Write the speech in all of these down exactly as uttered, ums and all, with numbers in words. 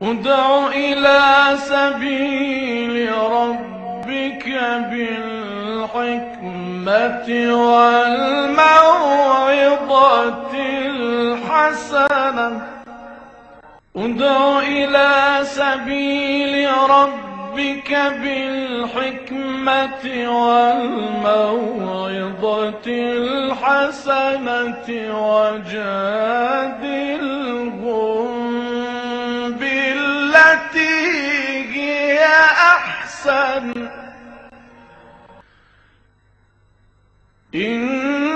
ادع إلى سبيل ربك بالحكمة والموعظة الحسنة ادع إلى سبيل ربك بالحكمة والموعظة الحسنة وجادلهم بالتي هي أحسن إن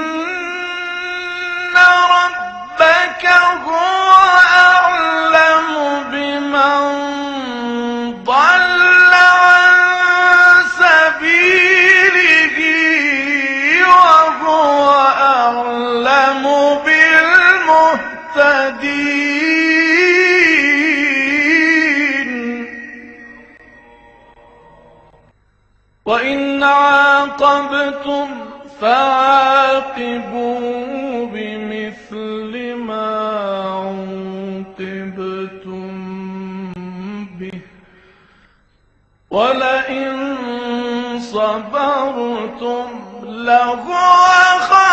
ربك هو أعلم بمن ضل عن سبيله وهو أعلم بالمهتدين وإن عاقبتم فعاقبوا بمثل ما عوقبتم به ولئن صبرتم لهو خير